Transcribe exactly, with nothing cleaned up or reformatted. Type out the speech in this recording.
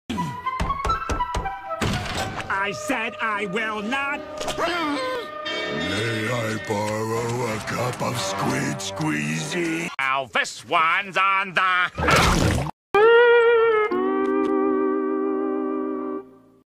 I said I will not. May I borrow a cup of squid squeezy? Now this one's on the...